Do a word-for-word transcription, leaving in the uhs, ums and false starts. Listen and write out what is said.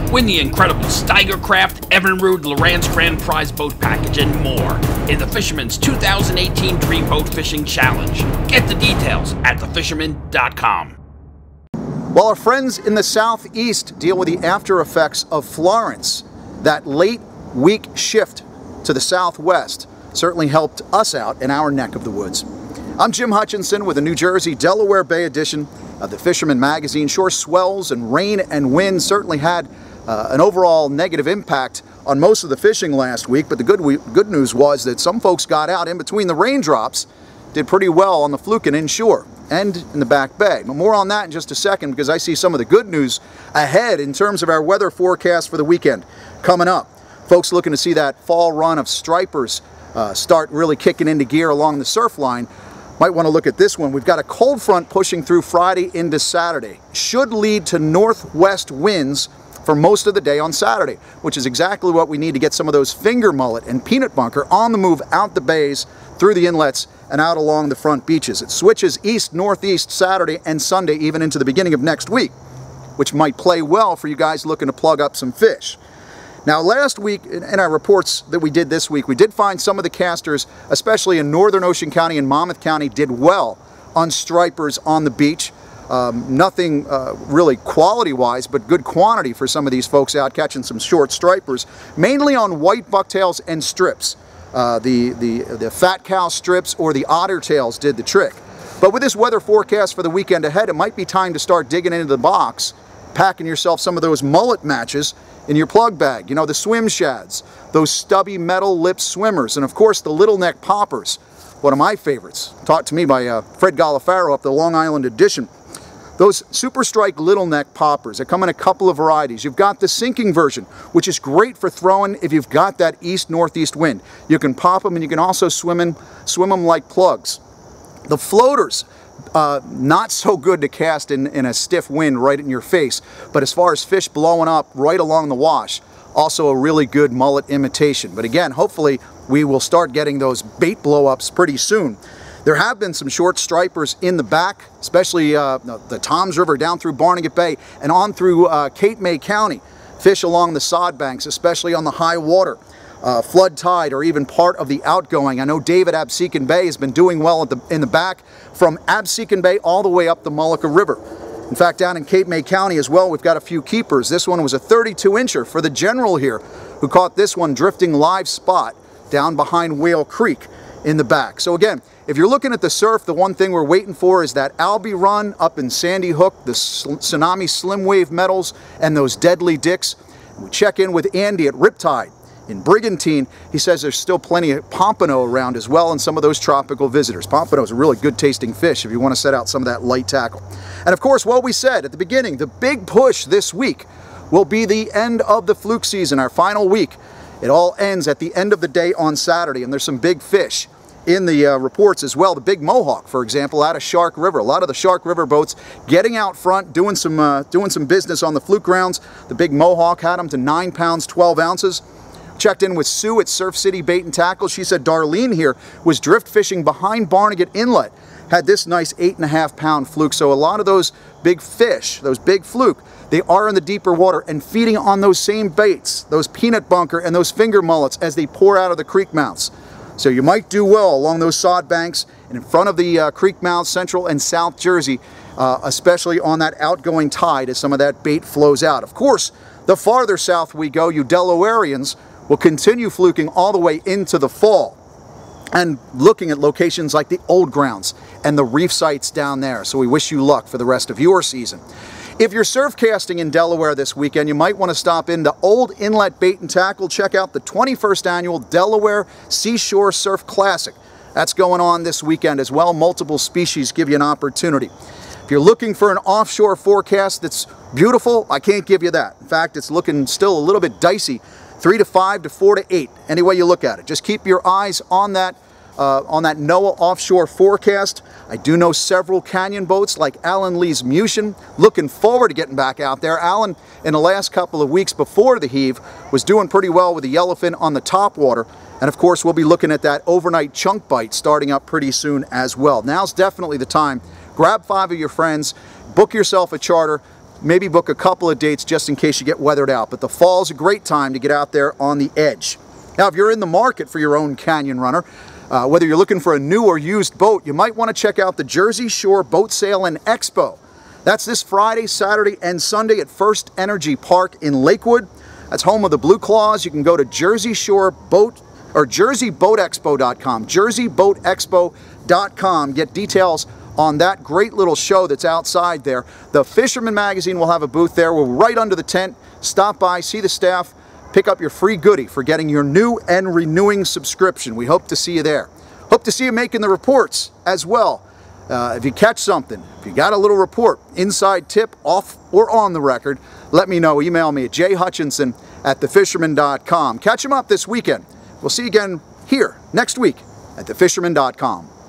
Win the incredible Steigercraft, Evinrude, Lorenz Grand Prize Boat Package, and more in the Fisherman's two thousand eighteen Dream Boat Fishing Challenge. Get the details at the fisherman dot com. While our friends in the southeast deal with the after effects of Florence, that late week shift to the southwest certainly helped us out in our neck of the woods. I'm Jim Hutchinson with a New Jersey, Delaware Bay edition of the Fisherman magazine. Shore swells and rain and wind certainly had uh, an overall negative impact on most of the fishing last week, but the good, we good news was that some folks got out in between the raindrops, did pretty well on the fluke and inshore and in the back bay. But more on that in just a second, because I see some of the good news ahead in terms of our weather forecast for the weekend coming up. Folks looking to see that fall run of stripers uh, start really kicking into gear along the surf line might want to look at this one. We've got a cold front pushing through Friday into Saturday. Should lead to northwest winds for most of the day on Saturday, which is exactly what we need to get some of those finger mullet and peanut bunker on the move out the bays, through the inlets, and out along the front beaches. It switches east-northeast Saturday and Sunday, even into the beginning of next week, which might play well for you guys looking to plug up some fish. Now, last week, in our reports that we did this week, we did find some of the casters, especially in northern Ocean County and Monmouth County, did well on stripers on the beach. Um, nothing uh, really quality-wise, but good quantity for some of these folks out catching some short stripers, mainly on white bucktails and strips. Uh, the, the, the fat cow strips or the otter tails did the trick. But with this weather forecast for the weekend ahead, it might be time to start digging into the box, packing yourself some of those mullet matches in your plug bag. You know, the swim shads, those stubby metal lip swimmers, and of course the little neck poppers, one of my favorites, taught to me by uh, Fred Galafaro up the Long Island edition. Those Super Strike little neck poppers, they come in a couple of varieties. You've got the sinking version, which is great for throwing if you've got that east-northeast wind. You can pop them and you can also swim, in, swim them like plugs. The floaters, uh, not so good to cast in, in a stiff wind right in your face, but as far as fish blowing up right along the wash, also a really good mullet imitation. But again, hopefully we will start getting those bait blow-ups pretty soon. There have been some short stripers in the back, especially uh, the Toms River down through Barnegat Bay and on through uh, Cape May County. Fish along the sod banks, especially on the high water, uh, flood tide, or even part of the outgoing. I know David Absecon Bay has been doing well at the, in the back from Absecon Bay all the way up the Mullica River. In fact, down in Cape May County as well, we've got a few keepers. This one was a thirty-two incher for the General here, who caught this one drifting live spot down behind Whale Creek in the back. So again, if you're looking at the surf, the one thing we're waiting for is that Albie run up in Sandy Hook, the Tsunami Slim Wave Metals, and those Deadly Dicks. We check in with Andy at Riptide in Brigantine. He says there's still plenty of pompano around as well, and some of those tropical visitors. Pompano is a really good tasting fish if you want to set out some of that light tackle. And of course, what we said at the beginning, the big push this week will be the end of the fluke season, our final week. It all ends at the end of the day on Saturday, and there's some big fish in the uh, reports as well. The big Mohawk, for example, out of Shark River. A lot of the Shark River boats getting out front, doing some uh, doing some business on the fluke grounds. The big Mohawk had them to nine pounds, twelve ounces. Checked in with Sue at Surf City Bait and Tackle. She said Darlene here was drift fishing behind Barnegat Inlet. Had this nice eight and a half pound fluke. So a lot of those big fish, those big fluke, they are in the deeper water and feeding on those same baits, those peanut bunker and those finger mullets as they pour out of the creek mouths. So you might do well along those sod banks and in front of the uh, creek mouths, Central and South Jersey, uh, especially on that outgoing tide as some of that bait flows out. Of course, the farther south we go, you Delawareans will continue fluking all the way into the fall and looking at locations like the Old Grounds and the reef sites down there. So we wish you luck for the rest of your season. If you're surf casting in Delaware this weekend, you might want to stop into Old Inlet Bait and Tackle. Check out the twenty-first Annual Delaware Seashore Surf Classic. That's going on this weekend as well. Multiple species give you an opportunity. If you're looking for an offshore forecast that's beautiful, I can't give you that. In fact, it's looking still a little bit dicey. Three to five to four to eight, any way you look at it. Just keep your eyes on that Uh, on that NOAA offshore forecast. I do know several canyon boats like Alan Lee's Mushin. Looking forward to getting back out there. Alan, in the last couple of weeks before the heave, was doing pretty well with the yellowfin on the topwater. And of course, we'll be looking at that overnight chunk bite starting up pretty soon as well. Now's definitely the time. Grab five of your friends, book yourself a charter, maybe book a couple of dates just in case you get weathered out. But the fall's a great time to get out there on the edge. Now, if you're in the market for your own canyon runner, uh, whether you're looking for a new or used boat, you might want to check out the Jersey Shore Boat Sale and Expo. That's this Friday, Saturday, and Sunday at First Energy Park in Lakewood. That's home of the Blue Claws. You can go to Jersey Shore Boat or jersey boat expo dot com, jersey boat expo dot com. Get details on that great little show that's outside there. The Fisherman magazine will have a booth there. We're right under the tent. Stop by, see the staff, pick up your free goodie for getting your new and renewing subscription. We hope to see you there. Hope to see you making the reports as well. Uh, if you catch something, if you got a little report, inside tip, off or on the record, let me know. Email me at j hutchinson at the fisherman dot com. Catch them up this weekend. We'll see you again here next week at the fisherman dot com.